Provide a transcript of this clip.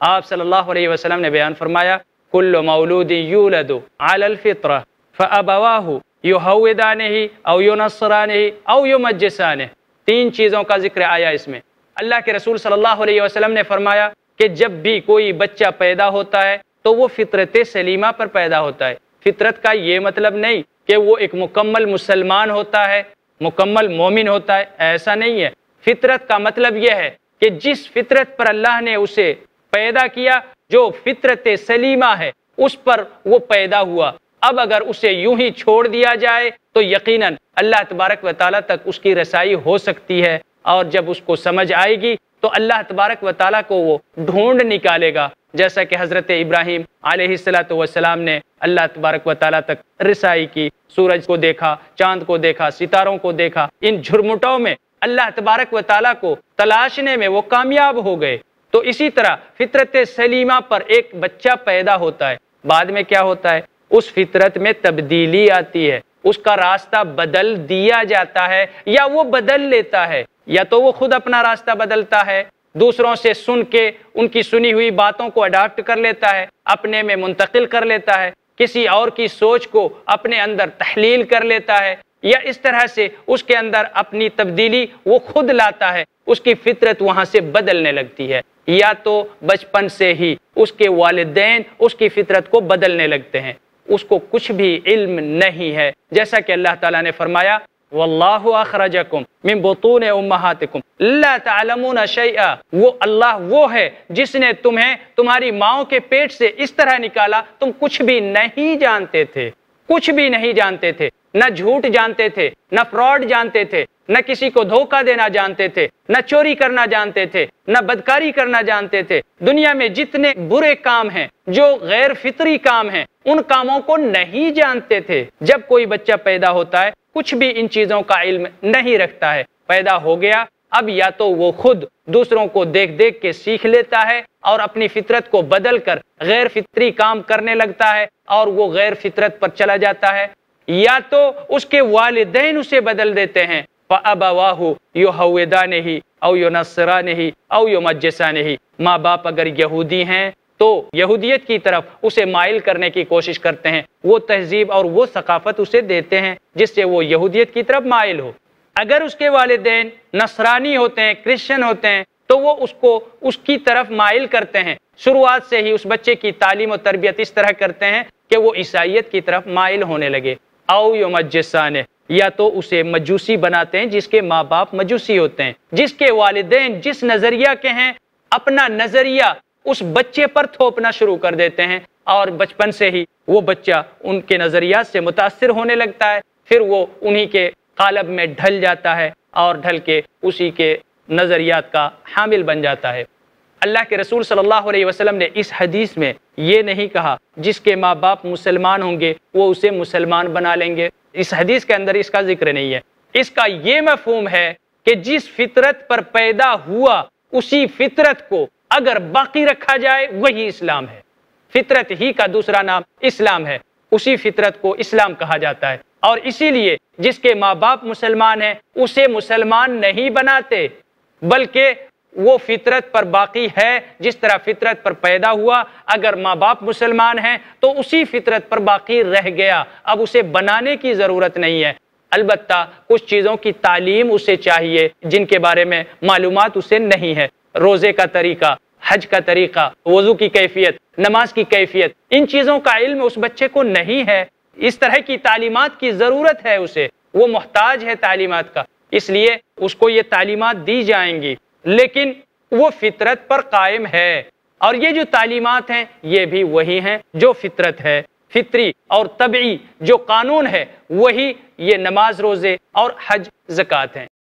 آپ صلی اللہ علیہ وسلم نے بیان فرمایا کل مولود یولد علی الفطرہ فابواہ یہودانہ او ینصرانہ او یمجسانہ۔ 3 چیزوں کا ذکر آیا اس میں۔ اللہ کے رسول صلی اللہ علیہ وسلم نے فرمایا کہ جب بھی کوئی بچہ پیدا ہوتا ہے تو وہ فطرت سلیمہ پر پیدا ہوتا ہے۔ فطرت کا یہ مطلب نہیں کہ وہ ایک مکمل مسلمان ہوتا ہے، مکمل مومن ہوتا ہے، ایسا نہیں ہے۔ فطرت کا مطلب یہ ہے کہ جس فطرت پر اللہ نے اسے پیدا کیا، جو فطرت سلیمہ ہے، اس پر وہ پیدا ہوا۔ اب اگر اسے یوں ہی چھوڑ دیا جائے تو یقیناً اللہ تبارک و تعالیٰ تک اس کی رسائی ہو سکتی ہے، اور جب اس کو سمجھ آئے گی تو اللہ تبارک و تعالیٰ کو وہ ڈھونڈ نکالے گا، جیسا کہ حضرت ابراہیم علیہ السلام نے اللہ تبارک و تعالیٰ تک رسائی کی۔ سورج کو دیکھا، چاند کو دیکھا، ستاروں کو دیکھا، ان جھرمٹوں میں اللہ تبارک و تعالیٰ کو تلاشنے میں وہ کامیاب ہو گئے۔ تو اسی طرح فطرت سلیمہ پر ایک بچہ پیدا ہوتا ہے، بعد میں کیا ہوتا ہے؟ اس فطرت میں تبدیلی آتی ہے، اس کا راستہ بدل دیا جاتا ہے، یا وہ بدل لیتا ہے، یا تو وہ خود اپنا راستہ بدلتا ہے، دوسروں سے سن کے ان کی سنی ہوئی باتوں کو اڈاپٹ کر لیتا ہے، اپنے میں منتقل کر لیتا ہے، کسی اور کی سوچ کو اپنے اندر تحلیل کر لیتا ہے، یا اس طرح سے اس کے اندر اپنی تبدیلی وہ خود لاتا ہے، اس کی فطرت وہاں سے بدلنے لگتی ہے، یا تو بچپن سے ہی اس کے والدین اس کی فطرت کو بدلنے لگتے ہیں، اس کو کچھ بھی علم نہیں ہے، جیسا کہ اللہ تعالیٰ نے فرمایا واللہ اخرجکم من بطون امہاتکم لا تعلمون شیئا، وہ اللہ وہ ہے جس نے تمہیں تمہاری ماؤں کے پیٹ سے اس طرح نکالا، تم کچھ بھی نہیں جانتے تھے، کچھ بھی نہیں جانتے تھے، نہ جھوٹ جانتے تھے، نہ فراڈ جانتے تھے، نہ کسی کو دھوکہ دینا جانتے تھے، نہ چوری کرنا جانتے تھے، نہ بدکاری کرنا جانتے تھے۔ دنیا میں جتنے برے کام ہیں، جو غیر فطری کام ہیں، ان کاموں کو نہیں جانتے تھے۔ جب کوئی بچہ پیدا ہوتا ہے کچھ بھی ان چیزوں کا علم نہیں رکھتا ہے، پیدا ہو گیا، اب یا تو وہ خود دوسروں کو دیکھ دیکھ کے سیکھ لیتا ہے اور اپنی فطرت کو بدل کر غیر فطری کام کرنے لگتا ہے اور وہ غیر فطرت پر چلا جاتا ہے، یا تو اس کے والدین اسے بدل دیتے ہیں، فَأَبَوَاهُ يُهَوِّدَانِهِ أَوْ يُنَصِّرَانِهِ أَوْ يُمَجِّسَانِهِ۔ ماں باپ اگر یہودی ہیں تو یہودیت کی طرف اسے مائل کرنے کی کوشش کرتے ہیں، وہ تہذیب اور وہ ثقافت اسے دیتے ہیں جس سے وہ یہودیت کی طرف مائل ہو۔ اگر اس کے والدین نصرانی ہوتے ہیں، کرسچن ہوتے ہیں، تو وہ اس کو اس کی طرف مائل کرتے ہیں، شروعات سے ہی اس بچے کی تعلیم و تربیت اس طرح کرتے ہیں کہ وہ عیسائیت کی طرف مائل ہونے لگے۔ او یمجسانہ، یا تو اسے مجوسی بناتے ہیں جس کے ماں باپ مجوسی ہوتے ہیں، جس کے والدین جس نظریہ کے ہیں اپنا نظریہ اس بچے پر تھوپنا شروع کر دیتے ہیں، اور بچپن سے ہی وہ بچہ ان کے نظریات سے متاثر ہونے لگتا ہے، پھر وہ انہی کے قالب میں ڈھل جاتا ہے اور ڈھل کے اسی کے نظریات کا حامل بن جاتا ہے۔ اللہ کے رسول صلی اللہ علیہ وسلم نے اس حدیث میں یہ نہیں کہا جس کے ماں باپ مسلمان ہوں گے وہ اسے مسلمان بنا لیں گے، اس حدیث کے اندر اس کا ذکر نہیں ہے۔ اس کا یہ مفہوم ہے کہ جس فطرت پر پیدا ہوا اسی فطرت کو اگر باقی رکھا جائے وہی اسلام ہے۔ فطرت ہی کا دوسرا نام اسلام ہے، اسی فطرت کو اسلام کہا جاتا ہے، اور اسی لیے جس کے ماں باپ مسلمان ہیں اسے مسلمان نہیں بناتے، بلکہ وہ فطرت پر باقی ہے جس طرح فطرت پر پیدا ہوا، اگر ماں باپ مسلمان ہیں تو اسی فطرت پر باقی رہ گیا، اب اسے بنانے کی ضرورت نہیں ہے۔ البتہ کچھ چیزوں کی تعلیم اسے چاہیے جن کے بارے میں معلومات اسے نہیں ہے، روزے کا طریقہ، حج کا طریقہ، وضو کی کیفیت، نماز کی کیفیت، ان چیزوں کا علم اس بچے کو نہیں ہے، اس طرح کی تعلیمات کی ضرورت ہے اسے، وہ محتاج ہے تعلیمات کا، اس لیے اس کو یہ تعلیمات دی جائیں گی، لیکن وہ فطرت پر قائم ہے، اور یہ جو تعلیمات ہیں یہ بھی وہی ہیں جو فطرت ہے، فطری اور طبعی جو قانون ہے وہی یہ نماز، روزے اور حج، زکوٰۃ ہیں۔